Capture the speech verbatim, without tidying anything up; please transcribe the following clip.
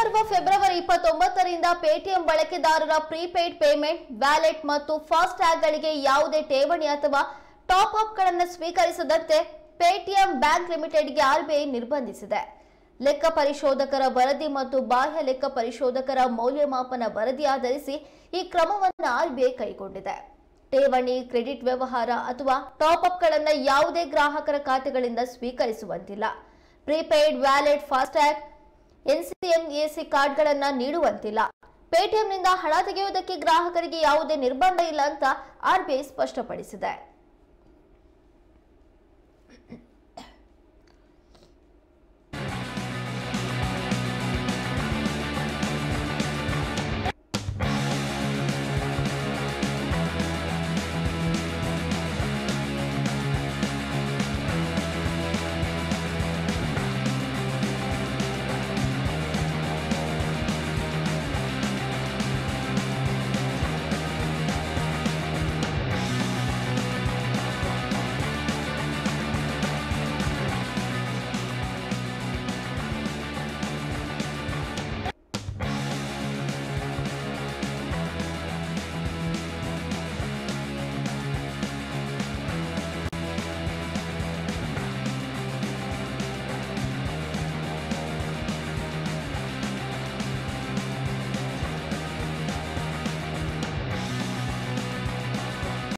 ಮುಂಬರುವ ಫೆಬ್ರವರಿ ಇಪ್ಪತ್ತೊಂಬತ್ತರಿಂದ ಪೇಟಿಎಂ ಬಳಕೆದಾರರ ಪ್ರೀಪೇಡ್ ಪೇಮೆಂಟ್, ವ್ಯಾಲೆಟ್ ಮತ್ತು ಫಾಸ್ಟ್ ಟ್ಯಾಗ್ಗಳಿಗೆ ಯಾವುದೇ ಠೇವಣಿ ಅಥವಾ ಟಾಪ್ ಅಪ್ಗಳನ್ನು ಸ್ವೀಕರಿಸದಂತೆ ಪೇಟಿಎಂ ಬ್ಯಾಂಕ್ ಲಿಮಿಟೆಡ್ಗೆ ಆರ್ಬಿಐ ನಿರ್ಬಂಧಿಸಿದೆ. ಲೆಕ್ಕ ಪರಿಶೋಧಕರ ವರದಿ ಮತ್ತು ಬಾಹ್ಯ ಲೆಕ್ಕ ಪರಿಶೋಧಕರ ಮೌಲ್ಯಮಾಪನ ವರದಿ ಆಧರಿಸಿ ಈ ಕ್ರಮವನ್ನು ಆರ್ಬಿಐ ಕೈಗೊಂಡಿದೆ. ಠೇವಣಿ, ಕ್ರೆಡಿಟ್ ವ್ಯವಹಾರ ಅಥವಾ ಟಾಪ್ ಅಪ್ಗಳನ್ನು ಯಾವುದೇ ಗ್ರಾಹಕರ ಖಾತೆಗಳಿಂದ ಸ್ವೀಕರಿಸುವಂತಿಲ್ಲ. ಪ್ರೀಪೇಯ್ಡ್, ವ್ಯಾಲೆಟ್, ಫಾಸ್ಟ್ಯಾಗ್, ಎನ್ಸಿಎಂಎಸಿ ಕಾರ್ಡ್ಗಳನ್ನು ನೀಡುವಂತಿಲ್ಲ. ಪೇಟಿಎಂನಿಂದ ಹಣ ತೆಗೆಯುವುದಕ್ಕೆ ಗ್ರಾಹಕರಿಗೆ ಯಾವುದೇ ನಿರ್ಬಂಧ ಇಲ್ಲ ಅಂತ ಆರ್ಬಿಐ ಸ್ಪಷ್ಟಪಡಿಸಿದೆ.